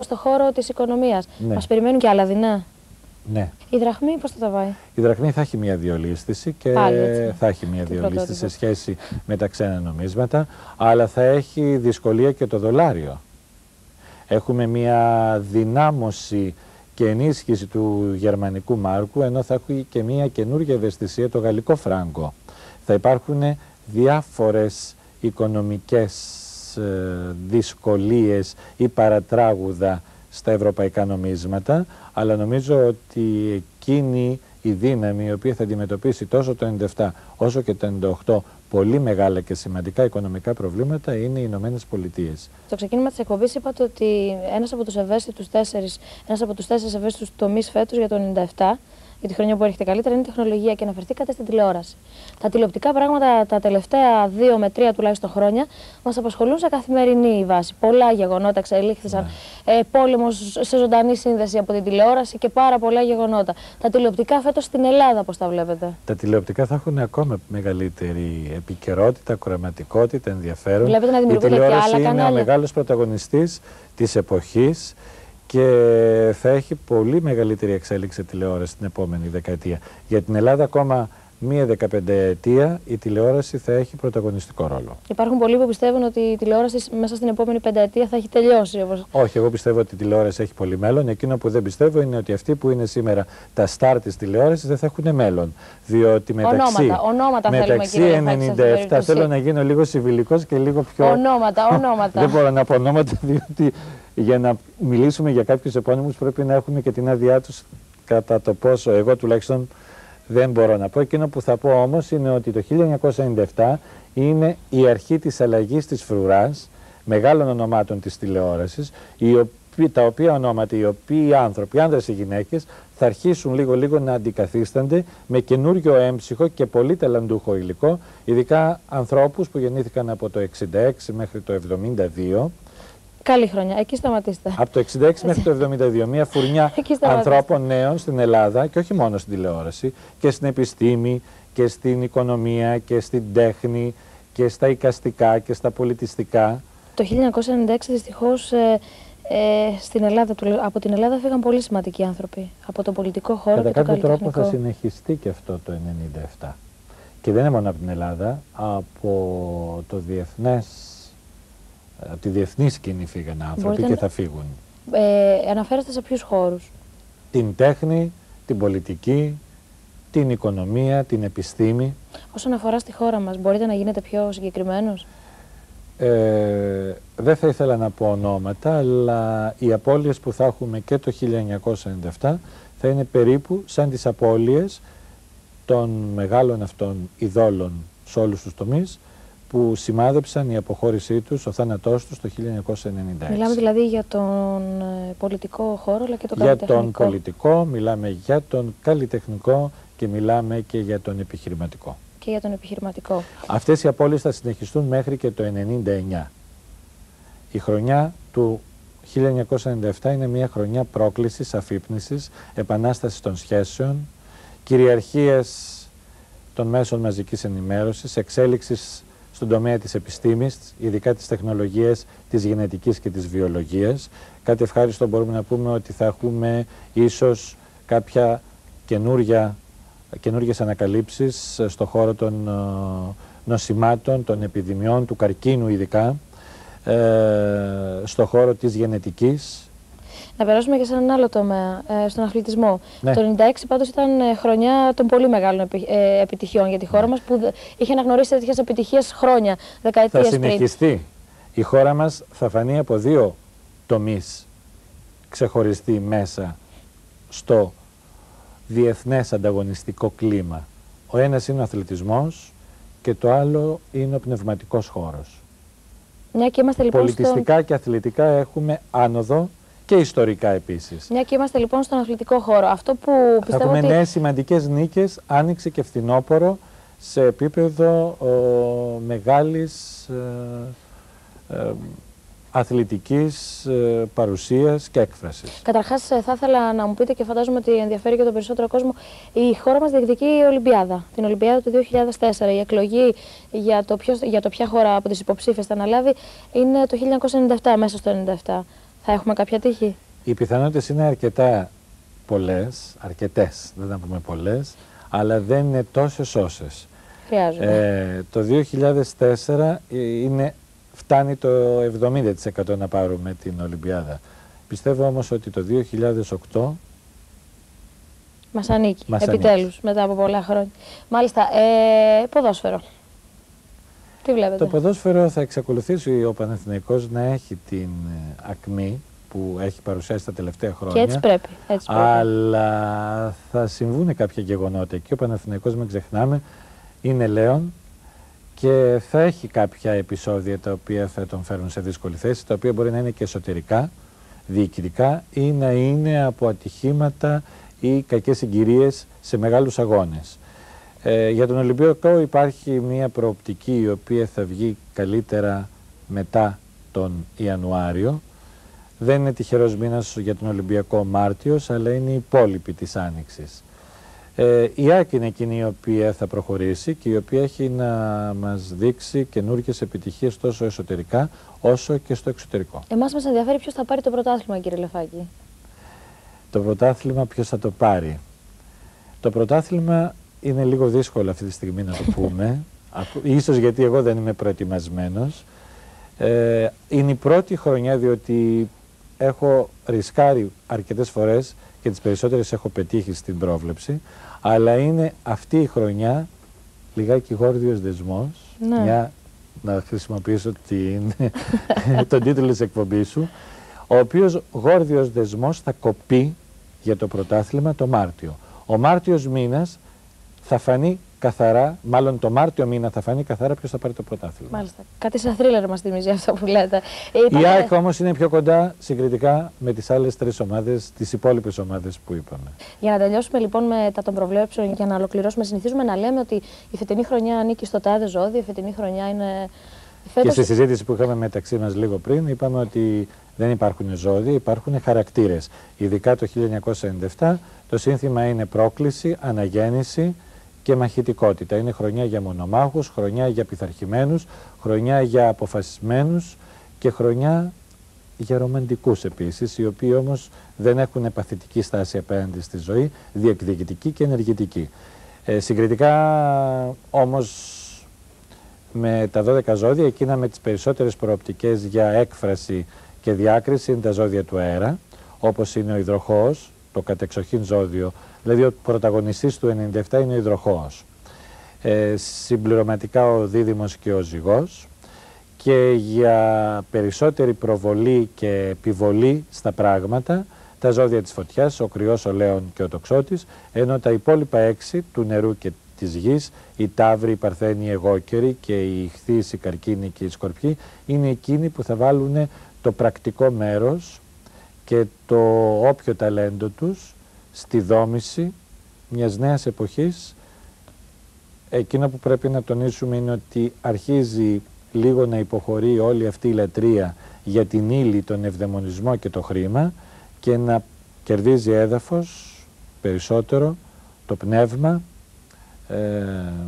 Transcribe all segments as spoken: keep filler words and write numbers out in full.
στο χώρο της οικονομίας. Ναι. Μας περιμένουν και άλλα δεινά. Ναι. Η δραχμή πώς θα τα πάει? Η δραχμή θα έχει μια διολίσθηση και Πάλι, θα έχει μια διολίσθηση σε σχέση με τα ξένα νομίσματα, αλλά θα έχει δυσκολία και το δολάριο. Έχουμε μια δυνάμωση και ενίσχυση του γερμανικού μάρκου, ενώ θα έχει και μια καινούργια ευαισθησία το γαλλικό φράγκο. Θα υπάρχουν διάφορες οικονομικές ε, δυσκολίες ή παρατράγουδα στα ευρωπαϊκά νομίσματα, αλλά νομίζω ότι εκείνη η δύναμη η οποία θα αντιμετωπίσει τόσο το ενενήντα επτά όσο και το ενενήντα οκτώ πολύ μεγάλα και σημαντικά οικονομικά προβλήματα είναι οι Ηνωμένες Πολιτείες. Στο ξεκίνημα της εκπομπής είπατε ότι ένας από τους ευαίσθητους τέσσερις, ένας από τους τέσσερις ευαίσθητους τομείς φέτος για το ενενήντα επτά, για τη χρονιά που έρχεται καλύτερα, είναι η τεχνολογία και αναφερθήκατε στην τηλεόραση. Τα τηλεοπτικά πράγματα τα τελευταία δύο με τρία τουλάχιστον χρόνια μας απασχολούν σε καθημερινή βάση. Πολλά γεγονότα εξελίχθησαν. Ναι. Ε, πόλεμος σε ζωντανή σύνδεση από την τηλεόραση και πάρα πολλά γεγονότα. Τα τηλεοπτικά φέτος στην Ελλάδα, πώς τα βλέπετε? Τα τηλεοπτικά θα έχουν ακόμα μεγαλύτερη επικαιρότητα, κροματικότητα, ενδιαφέρον. Βλέπετε να δημιουργούνται και άλλα κανάλια. Η τηλεόραση είναι ο μεγάλος πρωταγωνιστής της εποχής και θα έχει πολύ μεγαλύτερη εξέλιξη τηλεόραση την επόμενη δεκαετία. Για την Ελλάδα ακόμα μία δεκαπενταετία η τηλεόραση θα έχει πρωταγωνιστικό ρόλο. Υπάρχουν πολλοί που πιστεύουν ότι η τηλεόραση μέσα στην επόμενη πενταετία θα έχει τελειώσει. Όπως... Όχι, εγώ πιστεύω ότι η τηλεόραση έχει πολύ μέλλον. Εκείνο που δεν πιστεύω είναι ότι αυτοί που είναι σήμερα τα στάρ της τηλεόρασης δεν θα έχουν μέλλον. Διότι μεταξύ, ονόματα, ονόματα μεταξύ ενενήντα επτά θέλω να γίνω λίγο συμβιλικός και λίγο πιο... Ονόματα, ονόματα. Δεν μπορώ να πω ονόματα, διότι για να μιλήσουμε για κάποιους επώνυμους πρέπει να έχουμε και την άδειά τους κατά το πόσο. Εγώ τουλάχιστον δεν μπορώ να πω. Εκείνο που θα πω όμως είναι ότι το χίλια εννιακόσια ενενήντα επτά είναι η αρχή της αλλαγής της φρουράς μεγάλων ονομάτων της τηλεόρασης, οι οποίοι, τα οποία ονόματα, οι οποίοι άνθρωποι, άνδρες ή γυναίκες, θα αρχίσουν λίγο-λίγο να αντικαθίστανται με καινούριο έμψυχο και πολύ ταλαντούχο υλικό, ειδικά ανθρώπους που γεννήθηκαν από το εξήντα έξι μέχρι το εβδομήντα δύο. Καλή χρονιά, εκεί σταματήστε. Από το εξήντα έξι μέχρι το εβδομήντα δύο, μια φουρνιά ανθρώπων νέων στην Ελλάδα και όχι μόνο στην τηλεόραση, και στην επιστήμη και στην οικονομία και στην τέχνη και στα εικαστικά και στα πολιτιστικά. Το χίλια εννιακόσια ενενήντα έξι δυστυχώς ε, ε, στην Ελλάδα, από την Ελλάδα φύγαν πολύ σημαντικοί άνθρωποι, από τον πολιτικό χώρο. Κατά και το κάποιο καλλιτεχνικό. τρόπο θα συνεχιστεί και αυτό το ενενήντα επτά. Και δεν είναι μόνο από την Ελλάδα, από το διεθνές, από τη διεθνή σκηνή φύγανε άνθρωποι. Μπορείτε και να... θα φύγουν. Ε, αναφέρεστε σε ποιους χώρους? Την τέχνη, την πολιτική, την οικονομία, την επιστήμη. Όσον αφορά στη χώρα μας, μπορείτε να γίνετε πιο συγκεκριμένος? Ε, δεν θα ήθελα να πω ονόματα, αλλά οι απώλειες που θα έχουμε και το χίλια εννιακόσια ενενήντα επτά θα είναι περίπου σαν τις απώλειες των μεγάλων αυτών ειδόλων σε όλους τους τομείς που σημάδεψαν η αποχώρησή τους, ο θάνατός τους το χίλια εννιακόσια ενενήντα έξι. Μιλάμε δηλαδή για τον πολιτικό χώρο αλλά και τον για καλλιτεχνικό. Για τον πολιτικό, μιλάμε για τον καλλιτεχνικό και μιλάμε και για τον επιχειρηματικό. Και για τον επιχειρηματικό. Αυτές οι απώλειες θα συνεχιστούν μέχρι και το ενενήντα εννιά. Η χρονιά του χίλια εννιακόσια ενενήντα επτά είναι μια χρονιά πρόκλησης, αφύπνισης, επανάστασης των σχέσεων, κυριαρχίας των μέσων μαζικής ενημέρωσης, εξέλιξης στον τομέα της επιστήμης, ειδικά της τεχνολογίας, της γενετικής και της βιολογίας. Κάτι ευχάριστο μπορούμε να πούμε ότι θα έχουμε ίσως κάποια καινούρια, καινούργιες ανακαλύψεις στον χώρο των uh, νοσημάτων, των επιδημιών, του καρκίνου ειδικά, ε, στον χώρο της γενετικής. Να περάσουμε και σε έναν άλλο τομέα, ε, στον αθλητισμό. Ναι. Το ενενήντα έξι πάντως ήταν ε, χρονιά των πολύ μεγάλων επι, ε, επιτυχιών για τη χώρα ναι. μας, που είχε αναγνωρίσει τέτοιες επιτυχίες χρόνια, δεκαετίες πριν. Θα συνεχιστεί. Η χώρα μας θα φανεί από δύο τομείς ξεχωριστή μέσα στο διεθνές ανταγωνιστικό κλίμα. Ο ένας είναι ο αθλητισμός και το άλλο είναι ο πνευματικός χώρος. Μια και είμαστε, λοιπόν, πολιτιστικά στον... και αθλητικά έχουμε άνοδο και ιστορικά επίσης. Μια και είμαστε λοιπόν στον αθλητικό χώρο. Αυτό που πιστεύω θα έχουμε ότι... νέες σημαντικές νίκες, άνοιξε και φθινόπωρο σε επίπεδο ο, μεγάλης ε, ε, αθλητικής ε, παρουσίας και έκφρασης. Καταρχάς θα ήθελα να μου πείτε, και φαντάζομαι ότι ενδιαφέρει και τον περισσότερο κόσμο, η χώρα μας διεκδικεί η Ολυμπιάδα. Την Ολυμπιάδα του δύο χιλιάδες τέσσερα. Η εκλογή για το, ποιος, για το ποια χώρα από τις υποψήφιες θα αναλάβει είναι το χίλια εννιακόσια ενενήντα επτά, μέσα στο ενενήντα επτά. Θα έχουμε κάποια τύχη? Οι πιθανότητες είναι αρκετά πολλές, αρκετές, δεν θα πούμε πολλές, αλλά δεν είναι τόσες όσες. Χρειάζονται. Ε, το δύο χιλιάδες τέσσερα είναι, φτάνει το εβδομήντα τοις εκατό να πάρουμε την Ολυμπιάδα. Πιστεύω όμως ότι το δύο χιλιάδες οκτώ μας ανήκει, μας επιτέλους, ανήκει. μετά από πολλά χρόνια. Μάλιστα, ε, ποδόσφαιρο. Τι βλέπετε? Το ποδόσφαιρο θα εξακολουθήσει ο Παναθηναϊκός να έχει την ακμή που έχει παρουσιάσει τα τελευταία χρόνια. Και έτσι πρέπει. Έτσι πρέπει. Αλλά θα συμβούν κάποια γεγονότα. Και ο Παναθηναϊκός, μην ξεχνάμε, είναι λέον και θα έχει κάποια επεισόδια τα οποία θα τον φέρουν σε δύσκολη θέση, τα οποία μπορεί να είναι και εσωτερικά, διοικητικά ή να είναι από ατυχήματα ή κακές συγκυρίες σε μεγάλους αγώνες. Ε, για τον Ολυμπιακό υπάρχει μια προοπτική η οποία θα βγει καλύτερα μετά τον Ιανουάριο. Δεν είναι τυχερός μήνας για τον Ολυμπιακό Μάρτιος, αλλά είναι η υπόλοιπη της Άνοιξης. Ε, η ΑΕΚ είναι εκείνη η οποία θα προχωρήσει και η οποία έχει να μας δείξει καινούργιες επιτυχίες τόσο εσωτερικά όσο και στο εξωτερικό. Εμάς μας ενδιαφέρει ποιος θα πάρει το πρωτάθλημα, κύριε Λεφάκη. Το πρωτάθλημα ποιος θα το πάρει? Το πρωτάθλημα είναι λίγο δύσκολο αυτή τη στιγμή να το πούμε, ίσως γιατί εγώ δεν είμαι προετοιμασμένος. Ε, είναι η πρώτη χρονιά διότι έχω ρισκάρει αρκετές φορές και τις περισσότερες έχω πετύχει στην πρόβλεψη, αλλά είναι αυτή η χρονιά λιγάκι γόρδιος δεσμός, Ναι. μια, να χρησιμοποιήσω την, τον τίτλο της εκπομπής σου, ο οποίος γόρδιος δεσμός θα κοπεί για το πρωτάθλημα το Μάρτιο. Ο Μάρτιος μήνας θα φανεί καθαρά, μάλλον το Μάρτιο μήνα θα φανεί καθαρά ποιος θα πάρει το πρωτάθλημα. Μάλιστα. Κάτι σαν θρίλερ μας θυμίζει αυτό που λέτε. Ε, Η είπατε... ΑΕΚ όμως είναι πιο κοντά συγκριτικά με τις άλλες τρεις ομάδες, τις υπόλοιπες ομάδες που είπαμε. Για να τελειώσουμε λοιπόν με τα των προβλέψεων, για να ολοκληρώσουμε, συνηθίζουμε να λέμε ότι η φετινή χρονιά ανήκει στο τάδε ζώδιο, η φετινή χρονιά είναι. Φέτος... Και στη συζήτηση που είχαμε μεταξύ μας λίγο πριν, είπαμε ότι δεν υπάρχουν ζώδια, υπάρχουν χαρακτήρες. Ειδικά το χίλια εννιακόσια ενενήντα επτά το σύνθημα είναι πρόκληση, αναγέννηση και μαχητικότητα. Είναι χρονιά για μονομάχους, χρονιά για πειθαρχημένους, χρονιά για αποφασισμένους και χρονιά για ρομαντικούς επίσης, οι οποίοι όμως δεν έχουν παθητική στάση απέναντι στη ζωή, διεκδικητική και ενεργητική. Ε, συγκριτικά όμως με τα δώδεκα ζώδια, εκείνα με τις περισσότερες προοπτικές για έκφραση και διάκριση είναι τα ζώδια του αέρα, όπως είναι ο υδροχόος, το κατεξοχήν ζώδιο, δηλαδή ο πρωταγωνιστής του ενενήντα επτά είναι ο υδροχόος. Ε, συμπληρωματικά ο δίδυμος και ο ζυγός, και για περισσότερη προβολή και επιβολή στα πράγματα τα ζώδια της φωτιάς, ο κρυός, ο λέων και ο τοξότης, ενώ τα υπόλοιπα έξι του νερού και της γης, οι ταύροι, οι παρθένοι, οι εγώκεροι και οι ιχθύς, οι καρκίνοι και οι σκορπιοί, είναι εκείνοι που θα βάλουν το πρακτικό μέρος και το όποιο ταλέντο τους στη δόμηση μιας νέας εποχής. Εκείνο που πρέπει να τονίσουμε είναι ότι αρχίζει λίγο να υποχωρεί όλη αυτή η λατρεία για την ύλη, τον ευδαιμονισμό και το χρήμα και να κερδίζει έδαφος περισσότερο το πνεύμα, ε,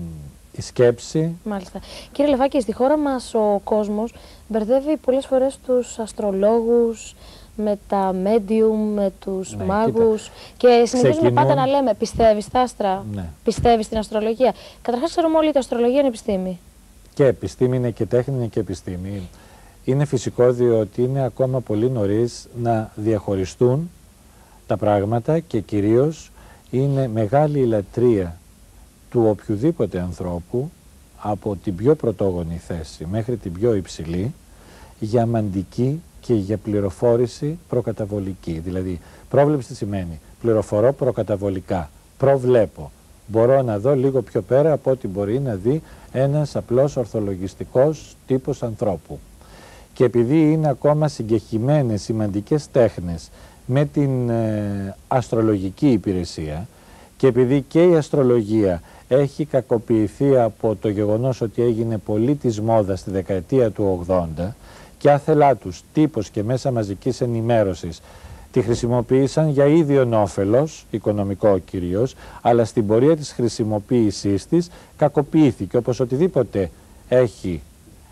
η σκέψη. Μάλιστα. Κύριε Λεφάκη, στη χώρα μας ο κόσμος μπερδεύει πολλές φορές τους αστρολόγους με τα medium, με τους ναι, μάγους κοίτα. Και συνεχίζουμε Ξεκινούν... πάντα να λέμε πιστεύεις στα άστρα, ναι. πιστεύεις στην αστρολογία. Καταρχάς ξέρουμε όλοι ότι η αστρολογία είναι επιστήμη. Και επιστήμη είναι και τέχνη είναι και επιστήμη. Είναι φυσικό διότι είναι ακόμα πολύ νωρίς να διαχωριστούν τα πράγματα και κυρίως είναι μεγάλη η λατρεία του οποιοδήποτε ανθρώπου από την πιο πρωτόγονη θέση μέχρι την πιο υψηλή για μαντική και για πληροφόρηση προκαταβολική. Δηλαδή πρόβλεψη τι σημαίνει? Πληροφορώ προκαταβολικά, προβλέπω. Μπορώ να δω λίγο πιο πέρα από ό,τι μπορεί να δει ένας απλός ορθολογιστικός τύπος ανθρώπου. Και επειδή είναι ακόμα συγκεχημένες σημαντικές τέχνες με την ε, αστρολογική υπηρεσία και επειδή και η αστρολογία έχει κακοποιηθεί από το γεγονός ότι έγινε πολύ της μόδας στη δεκαετία του ογδόντα και άθελά τους τύπος και μέσα μαζικής ενημέρωσης τη χρησιμοποίησαν για ίδιον όφελος, οικονομικό κυρίως, αλλά στην πορεία της χρησιμοποίησής της κακοποιήθηκε, όπως οτιδήποτε έχει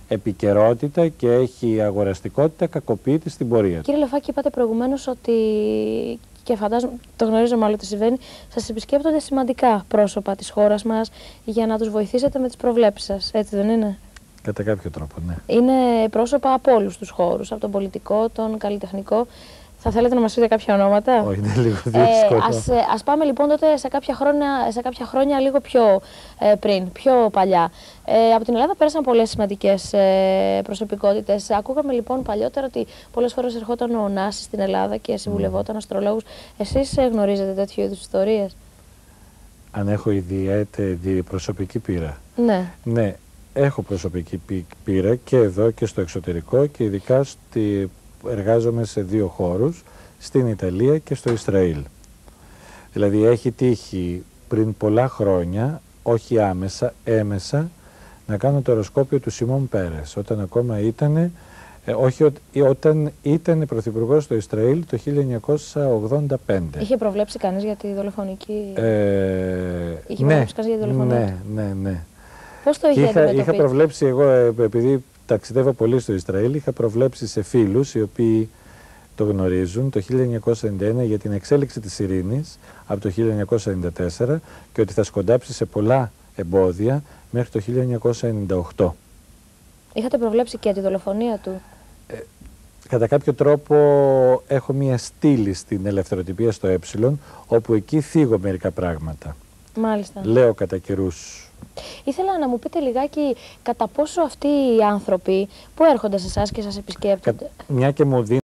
επικαιρότητα και έχει αγοραστικότητα, κακοποιείται στην πορεία του. Κύριε Λεφάκη, είπατε προηγουμένως ότι, και φαντάζομαι, το γνωρίζω μάλλον ότι συμβαίνει, σας επισκέπτονται σημαντικά πρόσωπα της χώρας μας για να τους βοηθήσετε με τις προβλέψεις σας, έτσι δεν είναι? Κατά κάποιο τρόπο, ναι. Είναι πρόσωπα από όλους τους χώρους, από τον πολιτικό, τον καλλιτεχνικό. Θα θέλετε να μας πείτε κάποια ονόματα? Όχι, είναι λίγο δύσκολο. Ε, ας, ας πάμε λοιπόν τότε σε κάποια χρόνια, σε κάποια χρόνια λίγο πιο ε, πριν, πιο παλιά. Ε, από την Ελλάδα πέρασαν πολλές σημαντικές ε, προσωπικότητες. Ακούγαμε λοιπόν παλιότερα ότι πολλές φορές ερχόταν ο Ωνάσης στην Ελλάδα και συμβουλευόταν mm. αστρολόγους. Εσείς ε, γνωρίζετε τέτοιου είδους ιστορίες? Αν έχω ιδιαίτερη προσωπική πείρα? Ναι. Ναι, έχω προσωπική πείρα και εδώ και στο εξωτερικό και ειδικά στη... εργάζομαι σε δύο χώρους, στην Ιταλία και στο Ισραήλ. Δηλαδή έχει τύχει πριν πολλά χρόνια, όχι άμεσα, έμεσα, να κάνω το οροσκόπιο του Σιμών Πέρες, όταν ακόμα ήταν, ε, όχι ό, όταν ήταν πρωθυπουργός στο Ισραήλ το χίλια εννιακόσια ογδόντα πέντε. Είχε προβλέψει κανείς για τη δολοφονική... Ε, Είχε ναι, προβλέψει κανείς για τη δολοφονία? Ναι, ναι, ναι. Πώς το είχε είχα, είχα προβλέψει εγώ, επειδή ταξιδεύω πολύ στο Ισραήλ, είχα προβλέψει σε φίλους οι οποίοι το γνωρίζουν το χίλια εννιακόσια ενενήντα ένα για την εξέλιξη της ειρήνης από το χίλια εννιακόσια ενενήντα τέσσερα και ότι θα σκοντάψει σε πολλά εμπόδια μέχρι το χίλια εννιακόσια ενενήντα οκτώ. Είχατε προβλέψει και τη δολοφονία του? Ε, κατά κάποιο τρόπο έχω μία στήλη στην ελευθεροτυπία στο Ε, όπου εκεί θίγω μερικά πράγματα. Μάλιστα. Λέω κατά καιρούς. Ήθελα να μου πείτε λιγάκι κατά πόσο αυτοί οι άνθρωποι που έρχονται σε εσάς και σας επισκέπτονται. Μια και μου δίνει